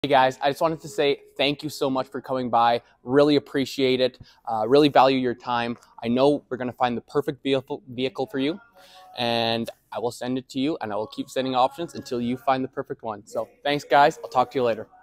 Hey guys, I just wanted to say thank you so much for coming by. Really appreciate it. Really value your time. I know we're going to find the perfect vehicle for you, and I will send it to you, and I will keep sending options until you find the perfect one. So thanks guys. I'll talk to you later.